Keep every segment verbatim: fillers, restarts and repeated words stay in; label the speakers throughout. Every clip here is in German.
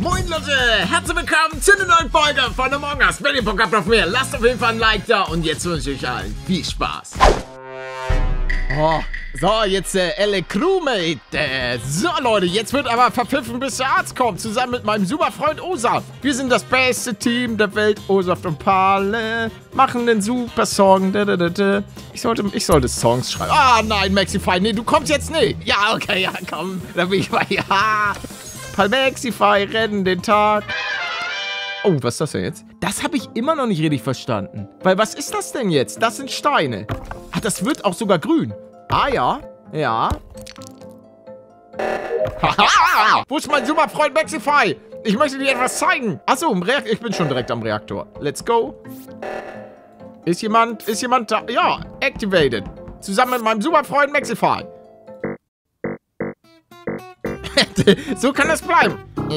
Speaker 1: Moin Leute, herzlich willkommen zu einer neuen Folge von Among Us. Wenn ihr Bock habt auf mehr, lasst auf jeden Fall ein Like da und jetzt wünsche ich euch allen viel Spaß. Oh, so, jetzt der äh, Elle Crewmate. Äh, so Leute, jetzt wird aber verpfiffen, bis der Arzt kommt, zusammen mit meinem super Freund Osaf. Wir sind das beste Team der Welt, Osaf und Pale, machen den super Song. Da, da, da, da. Ich sollte, ich sollte Songs schreiben. Ah nein, Maxify, nee, du kommst jetzt nicht. Ja, okay, ja, komm, da bin ich bei, ja. Palmexify, retten den Tag. Oh, was ist das denn jetzt? Das habe ich immer noch nicht richtig verstanden. Weil, was ist das denn jetzt? Das sind Steine. Ach, das wird auch sogar grün. Ah, ja. Ja. Haha! Wo ist mein super Freund Maxify? Ich möchte dir etwas zeigen. Achso, im Reaktor. Ich bin schon direkt am Reaktor. Let's go. Ist jemand, ist jemand da? Ja, activated. Zusammen mit meinem super Freund Maxify. So kann das bleiben.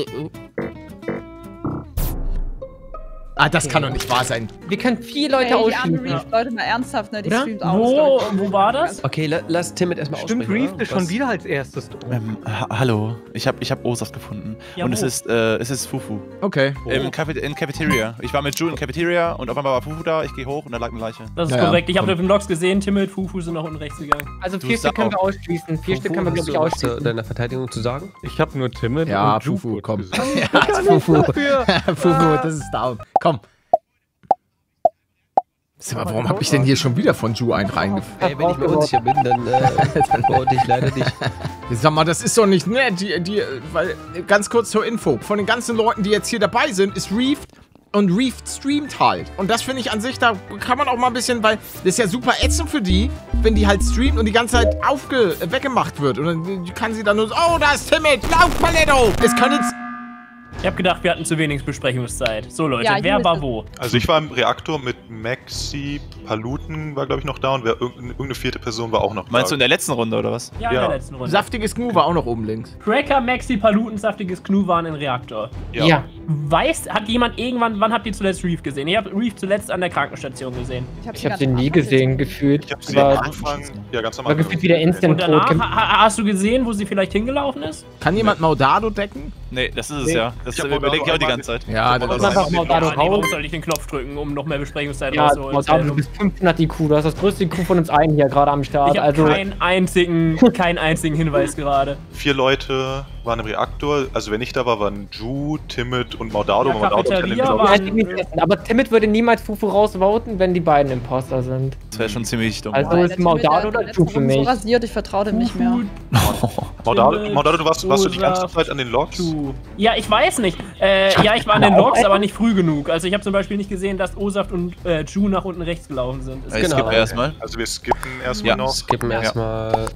Speaker 1: Ah, das kann doch nicht wahr sein.
Speaker 2: Wir können vier Leute
Speaker 3: Ey, die
Speaker 2: ausschließen.
Speaker 3: anderen Leute mal ernsthaft, ne? Die
Speaker 2: Oder?
Speaker 3: streamt auch.
Speaker 4: Wo, wo war das?
Speaker 2: Okay, la lass Timid erstmal aussprechen.
Speaker 5: Stimmt, Reef
Speaker 2: oder?
Speaker 5: ist schon
Speaker 2: Was?
Speaker 5: wieder als erstes.
Speaker 6: Ähm, ha hallo, ich habe ich hab Osaf gefunden.
Speaker 4: Ja,
Speaker 6: und
Speaker 4: wo?
Speaker 6: es ist, äh, es ist Fufu.
Speaker 1: Okay.
Speaker 6: Im Cafe in Cafeteria. Ich war mit Ju in Cafeteria und auf einmal war Fufu da, ich gehe hoch und da lag eine Leiche.
Speaker 4: Das ist
Speaker 1: Ja,
Speaker 4: korrekt. Ich habe
Speaker 1: komm.
Speaker 4: auf den Logs gesehen, Timid, Fufu sind nach unten rechts gegangen.
Speaker 2: Also
Speaker 6: Du
Speaker 2: vier Stück
Speaker 6: sag
Speaker 2: können wir
Speaker 6: auch.
Speaker 2: ausschließen. Vier Stück können wir, glaube ich,
Speaker 7: Hast du
Speaker 2: ausschließen.
Speaker 7: deiner Verteidigung zu sagen?
Speaker 5: Ich habe nur Timid
Speaker 1: Ja,
Speaker 5: und Ju
Speaker 1: Fufu,
Speaker 5: kurz
Speaker 1: komm.
Speaker 5: gesehen.
Speaker 1: Ja, Fufu. Fufu, das ist down. Komm. Sag mal, warum habe ich denn hier schon wieder von Ju einen reingeführt?
Speaker 7: Ey, wenn ich mir unsicher bin, dann äh, antworte ich leider nicht.
Speaker 1: Sag mal, das ist doch nicht nett. Die, die, weil, ganz kurz zur Info. Von den ganzen Leuten, die jetzt hier dabei sind, ist Reefed und Reefed streamt halt. Und das finde ich an sich, da kann man auch mal ein bisschen, weil das ist ja super ätzend für die, wenn die halt streamt und die ganze Zeit aufge weggemacht wird. Und dann kann sie dann nur so, oh, da ist Timid, lauf, Paletto! Es kann jetzt...
Speaker 4: Ich habe gedacht, wir hatten zu wenig Besprechungszeit. So Leute,
Speaker 3: Ja,
Speaker 4: wer
Speaker 3: hier
Speaker 4: war
Speaker 3: ist
Speaker 4: wo?
Speaker 8: Also ich war im Reaktor mit Maxi, Paluten war glaube ich noch da und wer, irgendeine, irgendeine vierte Person war auch noch
Speaker 6: Meinst du
Speaker 8: da.
Speaker 6: in der letzten Runde oder was?
Speaker 4: Ja, in
Speaker 8: Ja.
Speaker 4: der letzten Runde.
Speaker 1: Saftiges Gnu war auch noch oben links.
Speaker 4: Cracker, Maxi, Paluten, saftiges Knu waren im Reaktor.
Speaker 8: Ja.
Speaker 2: Ja.
Speaker 4: Weiß, hat jemand irgendwann, wann habt ihr zuletzt Reef gesehen? Ich habe Reef zuletzt an der Krankenstation gesehen.
Speaker 3: hab
Speaker 2: Ich habe sie nie gesehen, gefühlt.
Speaker 8: Ich habe sie am
Speaker 2: Aber
Speaker 8: Anfang, ja ganz am
Speaker 2: war
Speaker 8: Anfang.
Speaker 2: gefühlt wieder instant
Speaker 4: Und danach,
Speaker 2: tot.
Speaker 4: ha ha- hast du gesehen, wo sie vielleicht hingelaufen ist?
Speaker 1: Kann jemand Maudado decken?
Speaker 6: Nee, das ist es
Speaker 2: Nee.
Speaker 6: ja. Das
Speaker 8: Ich hab
Speaker 6: überlege ich auch die
Speaker 8: einmal-
Speaker 6: ganze Zeit.
Speaker 1: Ja,
Speaker 8: das
Speaker 1: das
Speaker 8: ist-
Speaker 2: Einfach mal da
Speaker 4: Ah, nee, warum
Speaker 2: raus.
Speaker 4: soll ich den Knopf drücken, um noch mehr Besprechungszeit
Speaker 2: Ja,
Speaker 4: rauszuholen?
Speaker 2: Maudado, du bist fünfhundert I Q. Du hast das größte I Q von uns allen hier gerade am Start.
Speaker 4: Ich habe
Speaker 2: Also,
Speaker 4: keinen einzigen, keinen einzigen Hinweis gerade.
Speaker 8: Vier Leute waren im Reaktor, also wenn ich da war, waren Ju, Timid und Maudado.
Speaker 4: Ja,
Speaker 8: Maudado
Speaker 4: Cafeteria
Speaker 8: kennt
Speaker 4: war-
Speaker 8: wir,
Speaker 2: ja, ich will nicht wissen. Aber Timid würde niemals Fufu rausvoten, wenn die beiden Imposter sind.
Speaker 6: Das wäre schon ziemlich dumm.
Speaker 2: Also-
Speaker 3: Weil
Speaker 2: ist
Speaker 3: der Typ
Speaker 2: Maudado
Speaker 3: mit der
Speaker 2: oder Ju für
Speaker 3: letzten Runde
Speaker 2: mich?
Speaker 3: so rasiert, ich vertraue dem nicht mehr.
Speaker 8: Maudado,
Speaker 4: Timid,
Speaker 8: Maudado, du warst, warst du die ganze
Speaker 4: Osaf,
Speaker 8: Zeit an den Logs?
Speaker 4: Du. Ja, ich weiß nicht. Äh, ja, ich war an den Logs, aber nicht früh genug. Also ich habe zum Beispiel nicht gesehen, dass Osaf und äh, Ju nach unten rechts gelaufen sind. Ist
Speaker 6: Ich
Speaker 7: Genau.
Speaker 6: skippe erstmal.
Speaker 8: Also wir skippen erstmal
Speaker 6: Ja.
Speaker 8: noch.
Speaker 7: Skippen
Speaker 6: Ja.
Speaker 7: erstmal.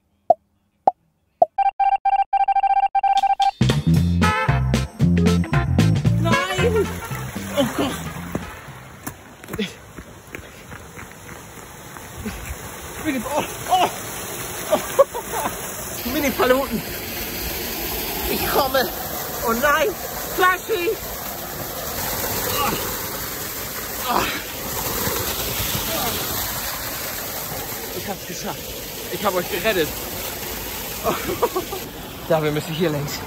Speaker 1: Mini-Paluten! Ich komme! Oh nein! Flashy! Oh. Oh. Ich hab's geschafft. Ich hab euch gerettet. Oh. Dafür müsste ich hier längs.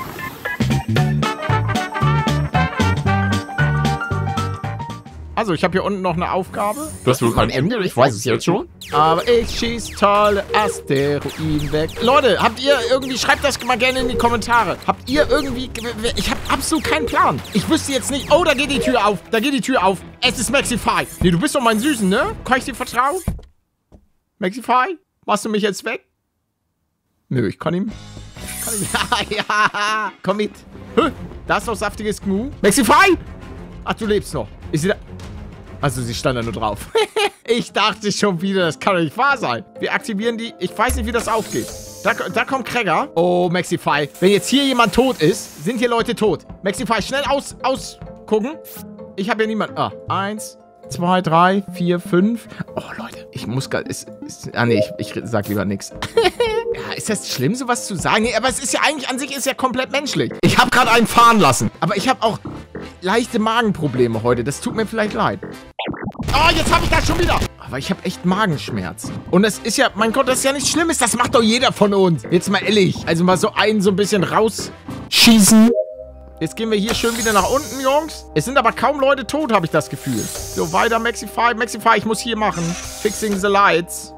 Speaker 1: Also, ich habe hier unten noch eine Aufgabe. Das wird kein Ende, ich weiß es jetzt schon. Aber ich schieß tolle Asteroiden weg. Leute, habt ihr irgendwie, schreibt das mal gerne in die Kommentare. Habt ihr irgendwie, ich habe absolut keinen Plan. Ich wüsste jetzt nicht, oh, da geht die Tür auf, da geht die Tür auf. Es ist Maxify. Nee, du bist doch mein Süßen, ne? Kann ich dir vertrauen? Maxify? Machst du mich jetzt weg? Nö, ich kann ihm... Kann ihm ja, ja, komm mit. Hä? Da ist noch saftiges Gnu. Maxify? Ach, du lebst noch. Ist sie da... Also, sie stand da nur drauf. Ich dachte schon wieder, das kann doch nicht wahr sein. Wir aktivieren die... Ich weiß nicht, wie das aufgeht. Da, da kommt Cracker. Oh, Maxify. Wenn jetzt hier jemand tot ist, sind hier Leute tot. Maxify, schnell aus, ausgucken. Ich habe ja niemanden... Ah, eins, zwei, drei, vier, fünf. Oh, Leute, ich muss gar... Ist, ist, ah, nee, ich, ich sag lieber nichts. Ja, ist das schlimm, sowas zu sagen? Nee, aber es ist ja eigentlich an sich ist ja komplett menschlich. Ich habe gerade einen fahren lassen. Aber ich habe auch leichte Magenprobleme heute. Das tut mir vielleicht leid. Oh, jetzt habe ich das schon wieder. Aber ich habe echt Magenschmerzen. Und das ist ja, mein Gott, das ist ja nichts Schlimmes. Das macht doch jeder von uns. Jetzt mal ehrlich. Also mal so einen so ein bisschen rausschießen. Jetzt gehen wir hier schön wieder nach unten, Jungs. Es sind aber kaum Leute tot, habe ich das Gefühl. So, weiter, Maxify. Maxify, ich muss hier machen. Fixing the lights.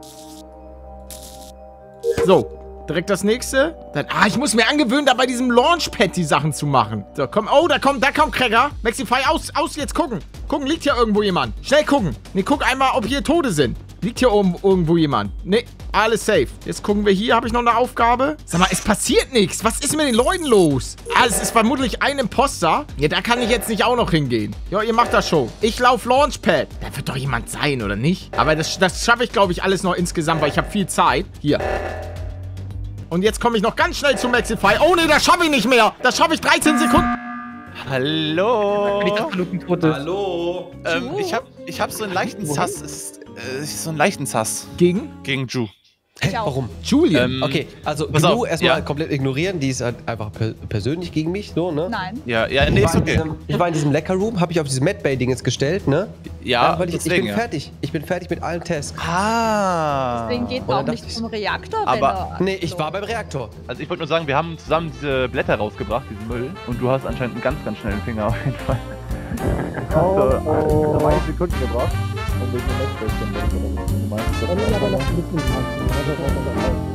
Speaker 1: So. Direkt das nächste. Dann, ah, ich muss mir angewöhnen, da bei diesem Launchpad die Sachen zu machen. So, komm. Oh, da kommt, da kommt Cracker. Maxify, aus, aus, jetzt gucken. Gucken, liegt hier irgendwo jemand. Schnell gucken. Ne, guck einmal, ob hier Tote sind. Liegt hier oben irgendwo jemand? Ne, alles safe. Jetzt gucken wir hier. Habe ich noch eine Aufgabe? Sag mal, es passiert nichts. Was ist mit den Leuten los? Ah, es ist vermutlich ein Imposter. Ja, da kann ich jetzt nicht auch noch hingehen. Ja, ihr macht das schon. Ich laufe Launchpad. Da wird doch jemand sein, oder nicht? Aber das, das schaffe ich, glaube ich, alles noch insgesamt, weil ich habe viel Zeit. Hier. Und jetzt komme ich noch ganz schnell zu Maxify. Oh, nee, das schaffe ich nicht mehr. Das schaffe ich dreizehn Sekunden.
Speaker 6: Hallo.
Speaker 7: Hallo.
Speaker 6: Ähm, ich hab, ich hab so einen leichten Sass. Ist, äh, so einen leichten Sass.
Speaker 1: Gegen?
Speaker 6: Gegen Ju.
Speaker 7: Hä, warum?
Speaker 1: Julian.
Speaker 6: Ähm,
Speaker 7: Okay, also
Speaker 6: pass
Speaker 7: Gnu
Speaker 6: auf,
Speaker 7: erstmal
Speaker 6: ja.
Speaker 7: komplett ignorieren. Die ist halt einfach per persönlich gegen mich, so, ne?
Speaker 3: Nein.
Speaker 6: Ja, ja,
Speaker 7: Ich
Speaker 6: nee,
Speaker 7: war,
Speaker 6: ist
Speaker 7: in
Speaker 6: okay.
Speaker 7: diesem, ich war in diesem Lecker-Room, habe ich auf dieses Medbay-Ding jetzt gestellt, ne?
Speaker 6: Ja,
Speaker 7: weil ich, ich
Speaker 6: deswegen,
Speaker 7: bin
Speaker 6: ja.
Speaker 7: fertig. Ich bin fertig mit allen Tests.
Speaker 6: Ah.
Speaker 3: Deswegen geht
Speaker 7: Und
Speaker 3: man
Speaker 7: dann
Speaker 3: auch nicht
Speaker 7: dachte ich-
Speaker 3: zum Reaktor, wenn
Speaker 6: Aber-
Speaker 3: er...
Speaker 7: Nee, ich war beim Reaktor.
Speaker 5: Also ich wollte nur sagen, wir haben zusammen diese Blätter rausgebracht, diesen Müll. Und du hast anscheinend einen ganz, ganz schnellen Finger auf jeden Fall. Oh, hast du oh. zwei Sekunden gebraucht. Und wegen dem Netzwerk, wenn du meinst, das ist aber noch ein bisschen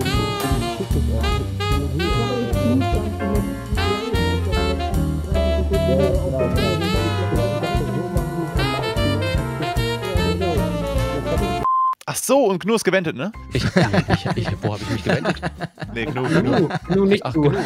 Speaker 6: Ach so, und Gnu ist gewendet, ne?
Speaker 7: Ich, ich, ich, wo habe ich mich gewendet?
Speaker 6: Nee, Gnu, Gnu.
Speaker 2: Nur nicht
Speaker 7: Ach,
Speaker 2: du.
Speaker 7: genau.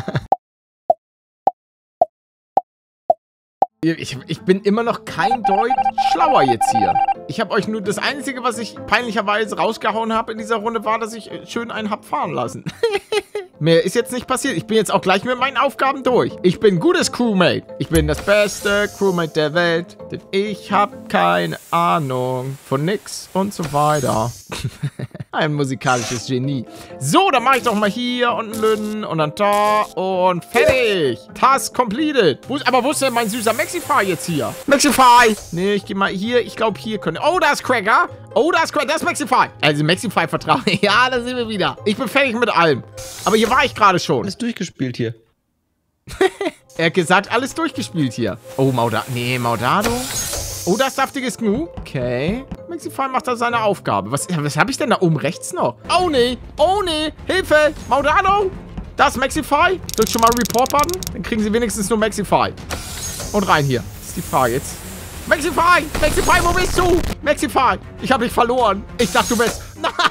Speaker 1: Ich, ich bin immer noch kein Deut schlauer jetzt hier. Ich habe euch nur das Einzige, was ich peinlicherweise rausgehauen habe in dieser Runde, war, dass ich schön einen hab fahren lassen. Mehr ist jetzt nicht passiert. Ich bin jetzt auch gleich mit meinen Aufgaben durch. Ich bin gutes Crewmate. Ich bin das beste Crewmate der Welt. Denn ich habe keine Ahnung von nix und so weiter. Ein musikalisches Genie. So, dann mache ich doch mal hier und einen Lüden und dann da und fertig. Task completed. Wo, aber wo ist denn mein süßer Maxify jetzt hier? Maxify! Nee, ich gehe mal hier. Ich glaube, hier können... Oh, da ist Cracker. Oh, da ist Cracker. Das ist Maxify. Also Maxify-Vertrag. Ja, da sind wir wieder. Ich bin fertig mit allem. Aber hier war ich gerade schon.
Speaker 7: Alles durchgespielt hier.
Speaker 1: Er hat gesagt, alles durchgespielt hier. Oh, Maudado. Nee, Maudado. Oh, das saftiges Gnu. Okay. Maxify macht da seine Aufgabe. Was, was habe ich denn da oben rechts noch? Oh, nee. Oh, nee. Hilfe. Maudado. Das ist Maxify. Drück schon mal Report-Button. Dann kriegen sie wenigstens nur Maxify. Und rein hier. Das ist die Frage jetzt. Maxify. Maxify, wo bist du? Maxify. Ich habe dich verloren. Ich dachte, du bist...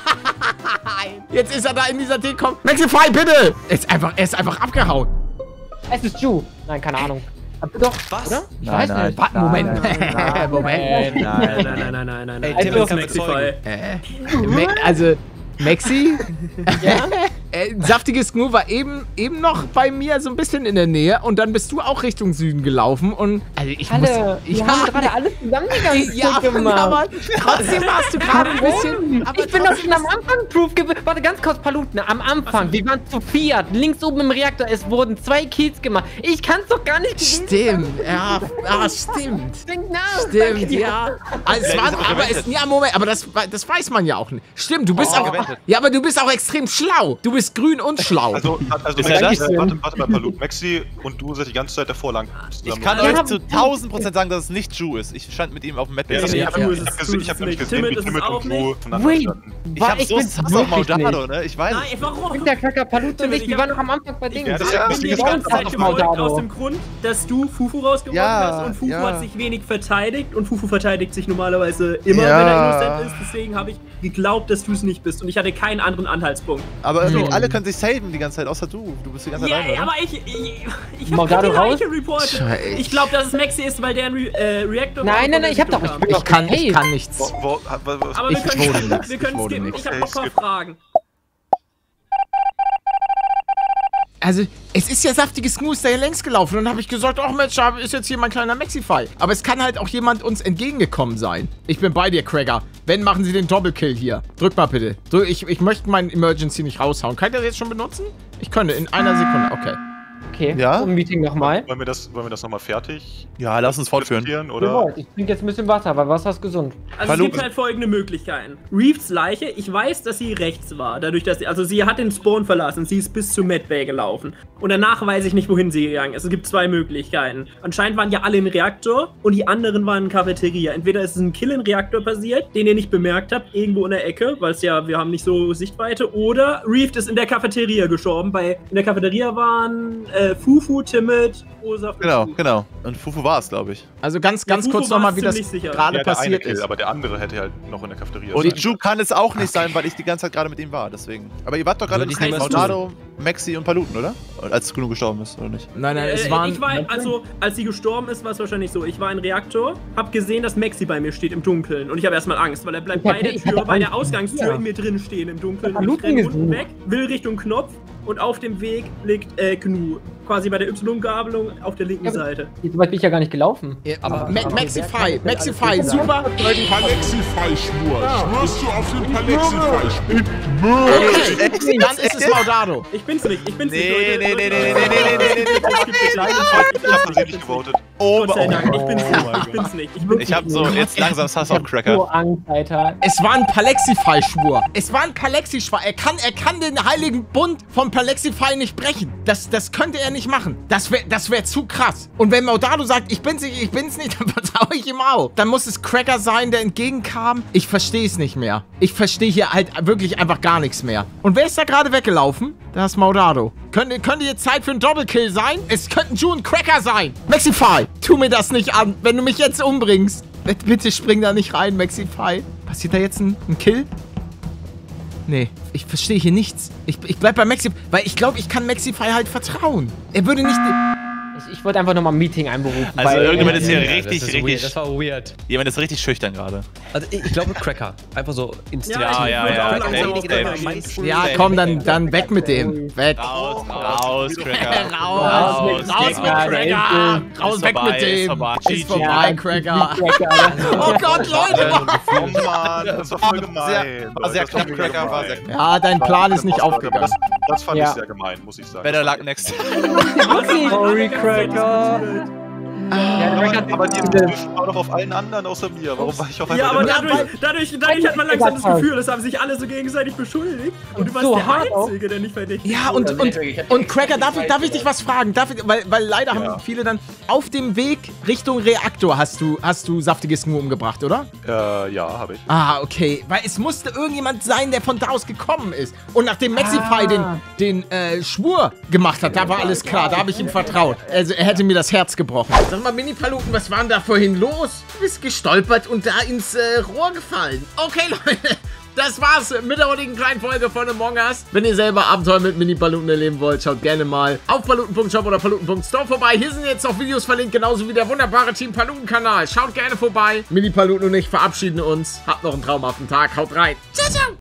Speaker 1: Nein. Jetzt ist er da in dieser Dekom. Maxify, bitte. Er ist einfach, er ist einfach abgehauen.
Speaker 2: Es ist Ju. Nein, keine Ahnung. Habt ihr doch,
Speaker 7: Was?
Speaker 2: oder? Ich
Speaker 5: Nein,
Speaker 2: weiß
Speaker 5: nein.
Speaker 2: nicht.
Speaker 1: Warte, Moment. Moment.
Speaker 4: Nein, nein, nein, nein, nein, nein.
Speaker 7: Ey,
Speaker 4: nein.
Speaker 7: Tim,
Speaker 4: Das
Speaker 7: das kann
Speaker 4: Maxify.
Speaker 1: Äh, Ma also, Maxi?
Speaker 2: Ja?
Speaker 1: äh, saftiges Gnu war eben, eben noch bei mir so ein bisschen in der Nähe und dann bist du auch Richtung Süden gelaufen und also ich muss...
Speaker 2: Alle,
Speaker 1: Ich
Speaker 2: wir haben gerade alles zusammengegangen.
Speaker 1: ja,
Speaker 2: gemacht.
Speaker 1: aber trotzdem warst du gerade ein bisschen... Aber
Speaker 2: Ich bin doch schon am Anfang Proof gewesen. Warte, ganz kurz, Paluten. Am Anfang, wir waren zu viert. Links oben im Reaktor, es wurden zwei Kills gemacht. Ich kann es doch gar nicht gewesen
Speaker 1: Stimmt, ja, ah, stimmt.
Speaker 2: Denk nach.
Speaker 1: Stimmt,
Speaker 2: Danke dir.
Speaker 1: ja. Also es
Speaker 6: Vielleicht
Speaker 1: war,
Speaker 6: ist er
Speaker 1: aber es,
Speaker 6: gewendet.
Speaker 1: ja, Moment, aber das, das weiß man ja auch nicht. Stimmt, du bist
Speaker 6: Oh,
Speaker 1: auch,
Speaker 6: gewendet.
Speaker 1: ja, aber du bist auch extrem schlau. Du bist grün und schlau.
Speaker 8: Also, also
Speaker 6: Ist
Speaker 8: Maxi,
Speaker 6: er
Speaker 8: äh,
Speaker 6: das?
Speaker 8: warte, warte mal, Palut. Maxi und du seid die ganze Zeit davor lang.
Speaker 6: Ich kann
Speaker 2: Ja,
Speaker 6: euch
Speaker 2: aber-
Speaker 6: zu tausend Prozent sagen, dass es nicht Ju ist. Ich stand mit ihm auf dem Map.
Speaker 8: Ja,
Speaker 6: ich
Speaker 8: ich
Speaker 4: ja,
Speaker 8: habe
Speaker 4: ja.
Speaker 8: hab gesehen, ich hab nämlich gesehen,
Speaker 4: Timid
Speaker 8: wie
Speaker 4: ist es
Speaker 8: Timid
Speaker 4: auch
Speaker 8: und du
Speaker 4: nicht.
Speaker 8: voneinander
Speaker 2: Wait.
Speaker 8: standen.
Speaker 6: ich
Speaker 2: War-
Speaker 6: hab
Speaker 2: ich
Speaker 6: so
Speaker 2: bin
Speaker 6: Sass auf
Speaker 2: wirklich
Speaker 6: Maudado, ne? Ich weiß
Speaker 4: Nein,
Speaker 6: es.
Speaker 4: warum?
Speaker 2: Ich bin der Cracker Paluten und ich, wir waren noch am Anfang bei Dingen.
Speaker 8: Ja, das
Speaker 4: Ich
Speaker 8: ja,
Speaker 4: bin dir die
Speaker 8: das
Speaker 4: ganze
Speaker 8: ist
Speaker 4: Zeit
Speaker 2: auf
Speaker 4: gefolgt
Speaker 2: Maudado.
Speaker 4: aus dem Grund, dass du Fufu rausgeworfen
Speaker 6: Ja,
Speaker 4: hast und Fufu
Speaker 6: ja.
Speaker 4: hat sich wenig verteidigt und Fufu verteidigt sich normalerweise immer,
Speaker 6: Ja.
Speaker 4: wenn er innocent ist. Deswegen habe ich geglaubt, dass du es nicht bist und ich hatte keinen anderen Anhaltspunkt.
Speaker 6: Aber irgendwie
Speaker 1: Hm.
Speaker 6: alle können sich saven die ganze Zeit, außer du. Du bist die ganze Zeit
Speaker 4: Ja,
Speaker 6: alleine, oder?
Speaker 4: aber ich, ich, ich habe
Speaker 2: Maudado
Speaker 4: die
Speaker 2: raus?
Speaker 4: Leiche reportet.
Speaker 1: Scheiße.
Speaker 4: Ich glaube, dass es Maxi ist, weil der ein Re äh, Reactor
Speaker 2: Nein, nein, nein, ich hab doch. Ich bin
Speaker 1: Ich
Speaker 2: doch
Speaker 1: kann, ich
Speaker 2: hey.
Speaker 1: kann nichts.
Speaker 8: Wo, wo, wo, wo,
Speaker 4: Aber
Speaker 1: Ich
Speaker 4: wir
Speaker 1: wurde
Speaker 4: können,
Speaker 1: nix,
Speaker 4: wir
Speaker 1: ich
Speaker 4: können
Speaker 1: wurde
Speaker 4: skippen.
Speaker 1: nix.
Speaker 4: Ich habe noch ein paar
Speaker 8: Skip.
Speaker 4: Fragen.
Speaker 1: Also, es ist ja saftiges Gnu, ist da ja längst gelaufen. Und dann habe ich gesagt, ach Mensch, da ist jetzt hier mein kleiner Maxify. Aber es kann halt auch jemand uns entgegengekommen sein. Ich bin bei dir, Cracker. Wenn, machen Sie den Doppelkill hier. Drück mal bitte. Drück, ich, ich möchte meinen Emergency nicht raushauen. Kann ich das jetzt schon benutzen? Ich könnte, in einer Sekunde. Okay.
Speaker 2: Okay,
Speaker 6: Ja?
Speaker 2: ein Meeting nochmal.
Speaker 8: Wollen wir das, wollen wir das nochmal fertig
Speaker 6: Ja, lass uns fortführen.
Speaker 8: diskutieren,
Speaker 2: Oder?
Speaker 8: oder?
Speaker 2: Ich trinke jetzt ein bisschen Wasser, weil Wasser ist gesund.
Speaker 4: Also
Speaker 6: Hallo.
Speaker 4: es gibt halt folgende Möglichkeiten. Reeves Leiche, ich weiß, dass sie rechts war. Dadurch, dass sie, also sie hat den Spawn verlassen. Sie ist bis zur Medbay gelaufen. Und danach weiß ich nicht, wohin sie gegangen ist. Es gibt zwei Möglichkeiten. Anscheinend waren ja alle im Reaktor und die anderen waren in Cafeteria. Entweder ist es ein Kill im Reaktor passiert, den ihr nicht bemerkt habt, irgendwo in der Ecke, weil es ja, wir haben nicht so Sichtweite. Oder Reeves ist in der Cafeteria gestorben. Bei, in der Cafeteria waren äh, Fufu, Timid, Osaf.
Speaker 6: Genau, genau. Und Fufu war es, glaube ich.
Speaker 1: Also ganz, ganz
Speaker 4: Fufu
Speaker 1: kurz
Speaker 4: war
Speaker 1: nochmal,
Speaker 4: es
Speaker 1: wie das
Speaker 4: ziemlich sicher.
Speaker 1: gerade
Speaker 8: Ja, der eine
Speaker 1: passiert
Speaker 8: Kill,
Speaker 1: ist.
Speaker 8: aber der andere hätte halt noch in der Cafeteria
Speaker 6: Und
Speaker 8: sein.
Speaker 6: Ju kann es auch nicht sein, weil ich die ganze Zeit gerade mit ihm war, deswegen. Aber ihr wart doch gerade
Speaker 7: Würde ich
Speaker 6: mit
Speaker 7: niemals
Speaker 6: Maunado, Maxi und Paluten, oder? Als Gnu gestorben ist, oder nicht?
Speaker 1: Nein, nein, es
Speaker 4: Äh,
Speaker 1: waren...
Speaker 4: ich war, also, als sie gestorben ist, war es wahrscheinlich so. Ich war im Reaktor, hab gesehen, dass Maxi bei mir steht im Dunkeln. Und ich habe erstmal Angst, weil er bleibt
Speaker 2: Ich
Speaker 4: bei
Speaker 2: hab-
Speaker 4: der
Speaker 2: ich
Speaker 4: Tür,
Speaker 2: hab
Speaker 4: bei der
Speaker 2: Angst.
Speaker 4: Ausgangstür
Speaker 2: Ja.
Speaker 4: in mir drin stehen im Dunkeln.
Speaker 2: Ich hab
Speaker 4: Und ich
Speaker 2: Paluten
Speaker 4: renne unten
Speaker 2: gesehen.
Speaker 4: weg, will Richtung Knopf und auf dem Weg liegt äh, Gnu. Quasi bei der Y-Gabelung auf der linken
Speaker 2: Ja, aber-
Speaker 4: Seite.
Speaker 2: So weit bin ich ja gar nicht gelaufen.
Speaker 1: Aber Ma Maxify, Maxify, super.
Speaker 9: Palexify-Schwur. Schwörst du auf den Palexify-Schwur?
Speaker 1: Okay, dann ist es Maudado.
Speaker 4: Ich bin's nicht, ich bin's
Speaker 6: Nee,
Speaker 4: nicht, Leute.
Speaker 6: nee, nee, nee, nee, nee, nee, nee, nee, nee.
Speaker 8: Ich hab versehentlich gewotet.
Speaker 6: Oh,
Speaker 4: Gott sei
Speaker 6: oh,
Speaker 4: Dank, ich bin's
Speaker 6: oh
Speaker 4: nicht,
Speaker 6: mein
Speaker 4: ich
Speaker 6: Gott.
Speaker 4: bin's nicht. Ich bin's
Speaker 6: Ich hab so jetzt langsam Sass auf
Speaker 2: So
Speaker 6: Cracker.
Speaker 2: Angst, Alter.
Speaker 1: Es war ein Palexify-Schwur. Es war ein Palexify. Er kann, er kann den heiligen Bund vom Palexify nicht brechen. Das, das könnte er nicht machen. Das wäre das wär zu krass. Und wenn Maudado sagt, ich bin's nicht, ich bin's nicht, dann vertraue ich ihm auch. Dann muss es Cracker sein, der entgegenkam. Ich verstehe es nicht mehr. Ich verstehe hier halt wirklich einfach gar nichts mehr. Und wer ist da gerade weggelaufen? Das ist Maudado. Könnte, könnte jetzt Zeit für einen Doppelkill sein? Es könnten Ju und Cracker sein. Maxify, tu mir das nicht an. Wenn du mich jetzt umbringst, bitte spring da nicht rein, Maxify. Passiert da jetzt ein, ein Kill? Nee, ich verstehe hier nichts. Ich, ich bleib bei Maxify, weil ich glaube, ich kann Maxify halt vertrauen. Er würde nicht...
Speaker 2: Ich, ich wollte einfach nochmal ein Meeting einberufen.
Speaker 6: Also
Speaker 2: weil,
Speaker 6: irgendjemand
Speaker 2: äh,
Speaker 6: ist hier
Speaker 7: Ja,
Speaker 6: richtig,
Speaker 7: das ist
Speaker 6: richtig.
Speaker 7: weird. Das war weird.
Speaker 6: Jemand ist richtig schüchtern gerade.
Speaker 7: Also ich, ich glaube Cracker. Einfach so instant.
Speaker 6: Ja, ja, ja.
Speaker 4: auch langsam
Speaker 6: Safe,
Speaker 4: auf der
Speaker 6: safe.
Speaker 4: Meisten.
Speaker 1: Ja, komm, dann, dann weg mit dem. Weg.
Speaker 6: Raus, raus, Cracker.
Speaker 1: Raus,
Speaker 2: mit
Speaker 1: raus mit
Speaker 2: Cracker,
Speaker 1: Cracker.
Speaker 2: der
Speaker 1: Raus,
Speaker 6: Ist
Speaker 1: weg
Speaker 6: vorbei,
Speaker 1: mit
Speaker 6: ist
Speaker 1: dem.
Speaker 6: vorbei.
Speaker 1: Ist
Speaker 6: G G.
Speaker 1: vorbei, Cracker.
Speaker 2: Cracker.
Speaker 1: Oh Gott, Leute.
Speaker 8: Oh Mann, das war voll gemein.
Speaker 6: Sehr- war sehr
Speaker 8: Das war
Speaker 6: knapp,
Speaker 8: mega
Speaker 6: Cracker, war
Speaker 8: gemein.
Speaker 6: sehr
Speaker 1: Ja, dein Plan ist nicht aufgegangen.
Speaker 8: Das, das fand
Speaker 2: Ja.
Speaker 8: ich sehr gemein, muss ich sagen.
Speaker 6: Better luck next.
Speaker 2: Sorry, Cracker. Ja, Cracker
Speaker 8: Aber die Prüfung war doch auf allen anderen außer mir. Warum war ich auf
Speaker 4: Ja, aber
Speaker 8: einmal
Speaker 4: dadurch, dadurch, dadurch hat man langsam das Gefühl, es haben sich alle so gegenseitig beschuldigt. Und du warst
Speaker 2: So
Speaker 4: der
Speaker 2: hart auch.
Speaker 4: Einzige, der nicht verdächtig
Speaker 1: Ja,
Speaker 4: wurde.
Speaker 1: und, und, und Cracker, darf ich, darf ich dich was fragen? Darf ich, weil, weil leider
Speaker 8: Ja.
Speaker 1: haben viele dann auf dem Weg Richtung Reaktor hast du, hast du saftiges Gnu umgebracht, oder?
Speaker 8: Äh, ja, habe ich.
Speaker 1: Ah, okay. Weil es musste irgendjemand sein, der von da aus gekommen ist. Und nachdem Maxify den, den äh, Schwur gemacht hat, da war alles klar. Da habe ich ihm vertraut. Also er hätte mir das Herz gebrochen. Sag mal, Mini-Paluten, was war denn da vorhin los? Du bist gestolpert und da ins äh, Rohr gefallen. Okay, Leute. Das war's mit der heutigen kleinen Folge von Among Us. Wenn ihr selber Abenteuer mit Mini-Paluten erleben wollt, schaut gerne mal auf paluten punkt shop oder paluten punkt store vorbei. Hier sind jetzt noch Videos verlinkt, genauso wie der wunderbare Team Paluten-Kanal. Schaut gerne vorbei. Mini-Paluten und ich verabschieden uns. Habt noch einen traumhaften Tag. Haut rein. Ciao, ciao.